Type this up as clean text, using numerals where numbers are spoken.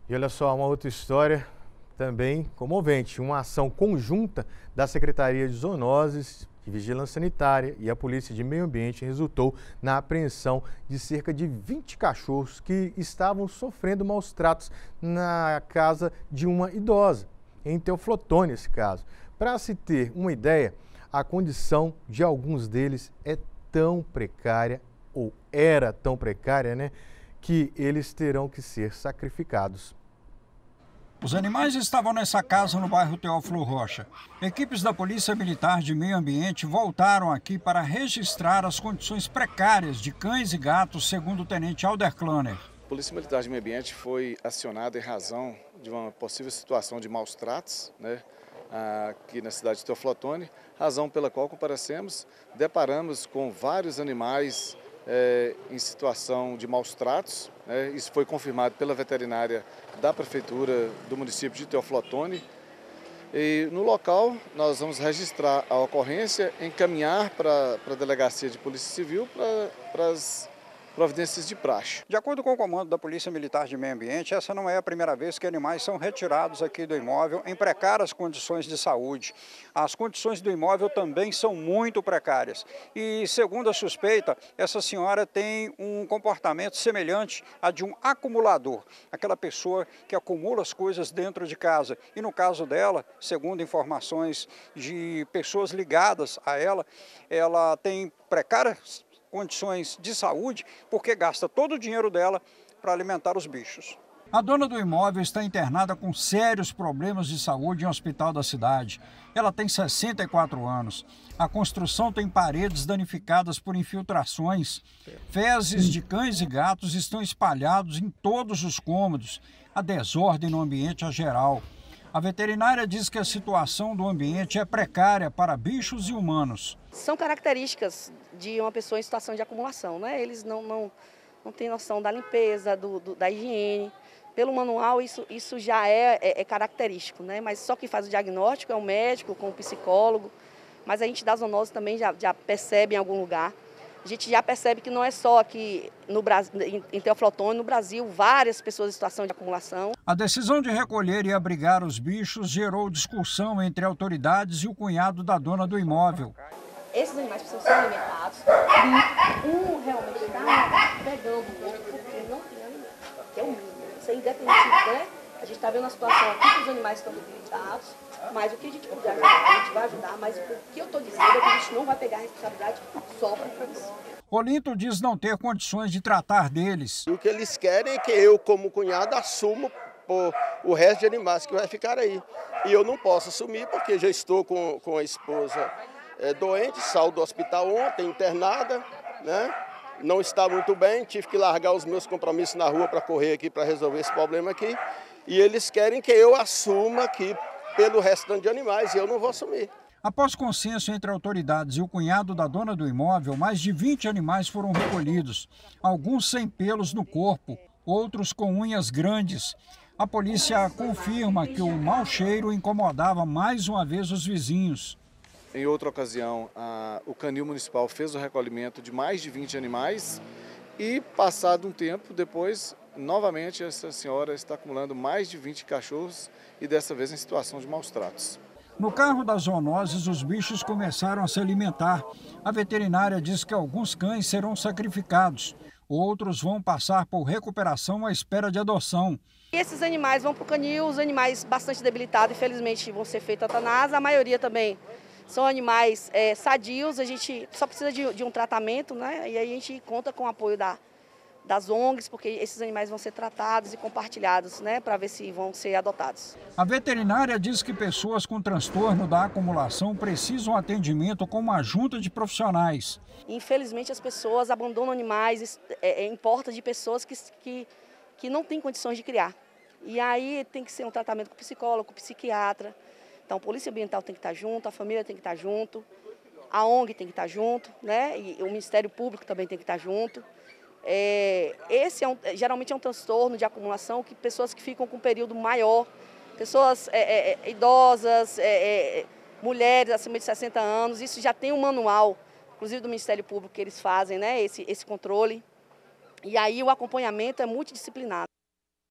E olha só, uma outra história também comovente. Uma ação conjunta da Secretaria de Zoonoses, de Vigilância Sanitária e a Polícia de Meio Ambiente resultou na apreensão de cerca de 20 cachorros que estavam sofrendo maus tratos na casa de uma idosa, em Teoflotone, nesse caso. Para se ter uma ideia, a condição de alguns deles é tão precária, ou era tão precária, né, que eles terão que ser sacrificados. Os animais estavam nessa casa no bairro Teófilo Rocha. Equipes da Polícia Militar de Meio Ambiente voltaram aqui para registrar as condições precárias de cães e gatos, segundo o tenente Alder Klaner. A Polícia Militar de Meio Ambiente foi acionada em razão de uma possível situação de maus tratos, né, aqui na cidade de Teoflotone, razão pela qual comparecemos, deparamos com vários animais em situação de maus tratos. Isso foi confirmado pela veterinária da Prefeitura do município de Teoflotone. E no local nós vamos registrar a ocorrência, encaminhar para a Delegacia de Polícia Civil para as providências de praxe. De acordo com o comando da Polícia Militar de Meio Ambiente, essa não é a primeira vez que animais são retirados aqui do imóvel em precárias condições de saúde. As condições do imóvel também são muito precárias. E, segundo a suspeita, essa senhora tem um comportamento semelhante a de um acumulador, aquela pessoa que acumula as coisas dentro de casa. E no caso dela, segundo informações de pessoas ligadas a ela tem precárias condições de saúde, porque gasta todo o dinheiro dela para alimentar os bichos. A dona do imóvel está internada com sérios problemas de saúde em um hospital da cidade. Ela tem 64 anos. A construção tem paredes danificadas por infiltrações. Fezes de cães e gatos estão espalhados em todos os cômodos. A desordem no ambiente é geral. A veterinária diz que a situação do ambiente é precária para bichos e humanos. São características de uma pessoa em situação de acumulação, né? Eles não têm noção da limpeza, da higiene. Pelo manual, isso já é característico, né? Mas só quem faz o diagnóstico é o médico, com o psicólogo. Mas a gente da zoonose também já percebe em algum lugar. A gente já percebe que não é só aqui no Brasil, em Teoflotone, no Brasil, várias pessoas em situação de acumulação. A decisão de recolher e abrigar os bichos gerou discussão entre autoridades e o cunhado da dona do imóvel. Esses animais precisam ser alimentados. Um realmente está pegando o outro porque não tem alimento, que é o mínimo. Isso é independente, né? A gente está vendo a situação aqui que os animais estão debilitados, mas o que a gente puder ajudar, a gente vai ajudar, mas o que eu estou dizendo é que a gente não vai pegar a responsabilidade só para isso. Olinto diz não ter condições de tratar deles. O que eles querem é que eu, como cunhado, assumo o resto de animais que vai ficar aí. E eu não posso assumir porque já estou com a esposa doente, saí do hospital ontem, internada, né? Não está muito bem, tive que largar os meus compromissos na rua para correr aqui, para resolver esse problema aqui. E eles querem que eu assuma aqui pelo restante de animais e eu não vou assumir. Após consenso entre autoridades e o cunhado da dona do imóvel, mais de 20 animais foram recolhidos, alguns sem pelos no corpo, outros com unhas grandes. A polícia confirma que o mau cheiro incomodava mais uma vez os vizinhos. Em outra ocasião, o canil municipal fez o recolhimento de mais de 20 animais e, passado um tempo depois, novamente essa senhora está acumulando mais de 20 cachorros e dessa vez em situação de maus tratos. No carro das zoonoses, os bichos começaram a se alimentar. A veterinária diz que alguns cães serão sacrificados, outros vão passar por recuperação à espera de adoção. Esses animais vão para o canil, os animais bastante debilitados, infelizmente, vão ser feitos eutanásia. A maioria também são animais sadios, a gente só precisa de um tratamento, né? E aí a gente conta com o apoio das ONGs, porque esses animais vão ser tratados e compartilhados, né, para ver se vão ser adotados. A veterinária diz que pessoas com transtorno da acumulação precisam de atendimento com uma junta de profissionais. Infelizmente as pessoas abandonam animais em portas de pessoas que não têm condições de criar. E aí tem que ser um tratamento com psicólogo, com psiquiatra. Então a Polícia Ambiental tem que estar junto, a família tem que estar junto, a ONG tem que estar junto, né, e o Ministério Público também tem que estar junto. Esse geralmente é um transtorno de acumulação que pessoas que ficam com um período maior, pessoas idosas, mulheres acima de 60 anos, isso já tem um manual, inclusive do Ministério Público, que eles fazem, né, esse controle. E aí o acompanhamento é multidisciplinar.